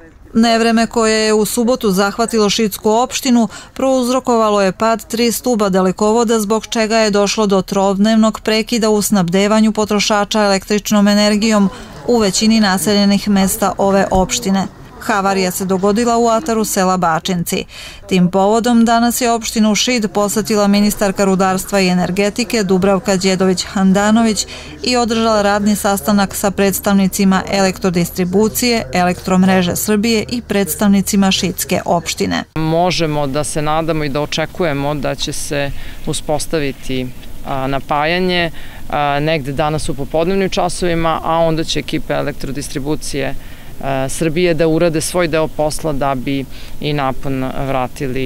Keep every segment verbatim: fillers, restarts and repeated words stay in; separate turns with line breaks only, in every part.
Nevreme koje je u subotu zahvatilo Šidsku opštinu prouzrokovalo je pad tri stuba dalekovoda, zbog čega je došlo do trodnevnog prekida u snabdevanju potrošača električnom energijom u većini naseljenih mesta ove opštine. Havarija se dogodila u ataru sela Bačinci. Tim povodom danas je opštinu Šid posetila ministarka rudarstva i energetike Dubravka Đedović-Handanović i održala radni sastanak sa predstavnicima Elektrodistribucije, Elektromreže Srbije i predstavnicima Šidske opštine.
Možemo da se nadamo i da očekujemo da će se uspostaviti napajanje negde danas u popodnevnim časovima, a onda će ekipe Elektrodistribucije Srbije da urade svoj deo posla da bi i napon vratili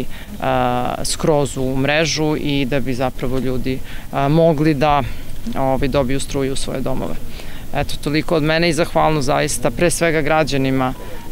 skroz u mrežu i da bi zapravo ljudi mogli da dobiju struju u svoje domove. Eto, toliko od mene i zahvalno zaista pre svega građanima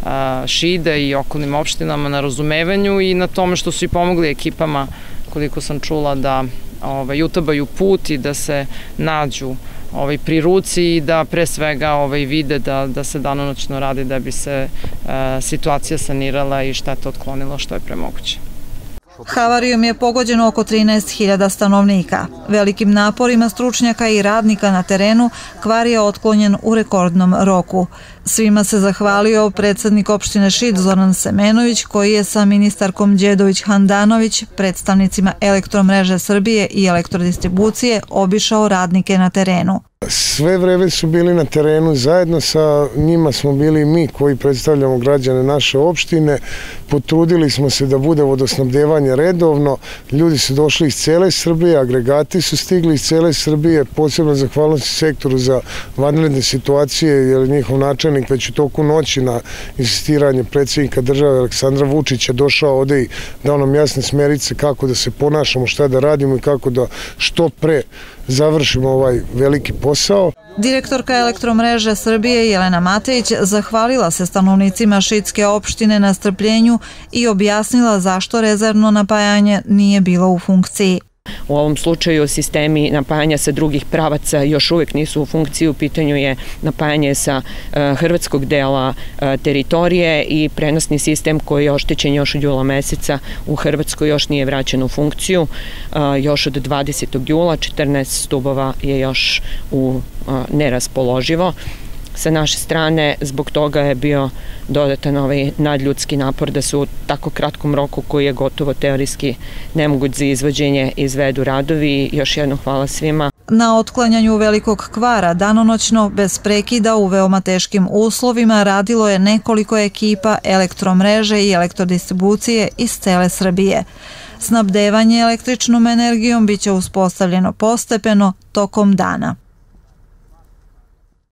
Šida i okolnim opštinama na razumevanju i na tome što su i pomogli ekipama, koliko sam čula, da utabaju put i da se nađu pri ruci i da pre svega vide da se danonoćno radi da bi se situacija sanirala i šteta otklonila što je premoguće.
Havarijom je pogođeno oko trinaest hiljada stanovnika. Velikim naporima stručnjaka i radnika na terenu kvar je otklonjen u rekordnom roku. Svima se zahvalio predsednik opštine Šid Zoran Semenović, koji je sa ministarkom Đedović-Handanović, predstavnicima Elektromreže Srbije i Elektrodistribucije obišao radnike na terenu.
Sve vreme su bili na terenu, zajedno sa njima smo bili mi koji predstavljamo građane naše opštine. Potrudili smo se da bude vodosnabdevanje redovno, ljudi su došli iz cele Srbije, agregati su stigli iz cele Srbije, posebno zahvalnosti sektoru za vanredne situacije, jer njihov načelnik već u toku noći na insistiranje predsjednika države Aleksandra Vučića došao ovde i dao nam jasne smerice kako da se ponašamo, šta da radimo i kako da što pre završimo ovaj veliki posao.
Direktorka Elektromreže Srbije Jelena Matejić zahvalila se stanovnicima Šidske opštine na strpljenju i objasnila zašto rezervno napajanje nije bilo u funkciji.
U ovom slučaju sistemi napajanja sa drugih pravaca još uvijek nisu u funkciji. U pitanju je napajanje sa hrvatskog dela teritorije i prenosni sistem koji je oštećen još od jula meseca u Hrvatskoj još nije vraćen u funkciju. Još od dvadesetog jula četrnaest stubova je još u neraspoloživo. Sa naše strane zbog toga je bio dodatan ovaj nadljudski napor da se u tako kratkom roku, koji je gotovo teorijski nemoguć za izvođenje, izvedu radovi. Još jednom hvala svima.
Na otklanjanju velikog kvara danonoćno bez prekida u veoma teškim uslovima radilo je nekoliko ekipa Elektromreže i Elektrodistribucije iz cele Srbije. Snabdevanje električnom energijom biće uspostavljeno postepeno tokom dana.